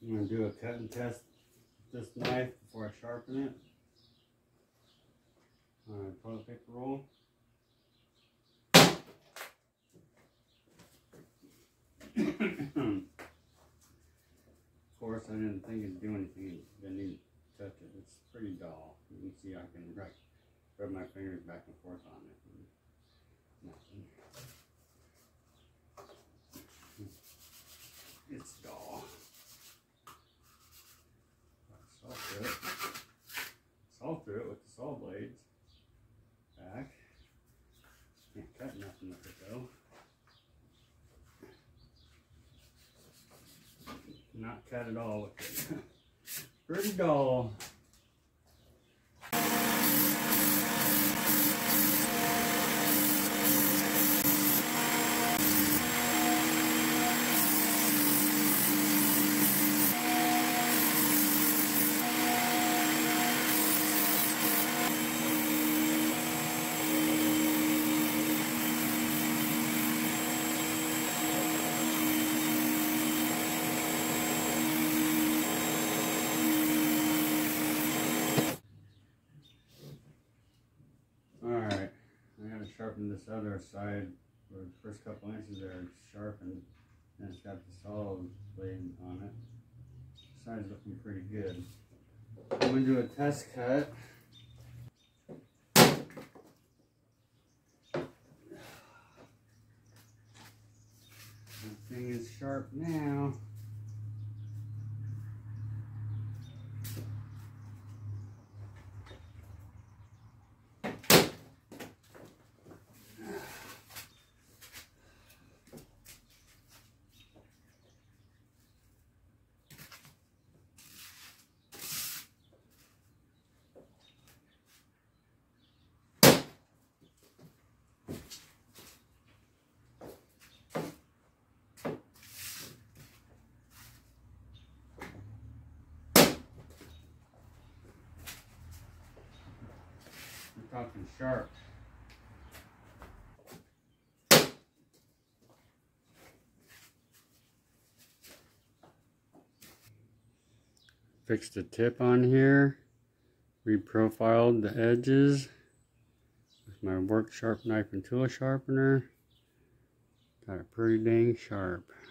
I'm going to do a cut and test with this knife before I sharpen it. Toilet paper roll. Of course, I didn't think it'd do anything. Didn't even touch it. It's pretty dull. You can see I can rub my fingers back and forth on it. Nothing. It's dull. Saw through it with the saw blades. Back. Can't cut nothing with it though. Not cut at all with it. Pretty dull. Sharpen this other side where the first couple inches are sharpened, and it's got the saw blade on it. This side's looking pretty good. I'm going to do a test cut. That thing is sharp now. Talking sharp. Fixed the tip on here, reprofiled the edges with my work sharp knife and tool sharpener. Got it pretty dang sharp.